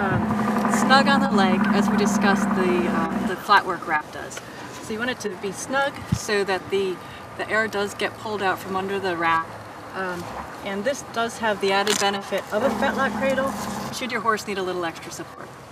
snug on the leg, as we discussed the flatwork wrap does. So you want it to be snug so that the air does get pulled out from under the wrap. And this does have the added benefit of a fetlock cradle should your horse need a little extra support.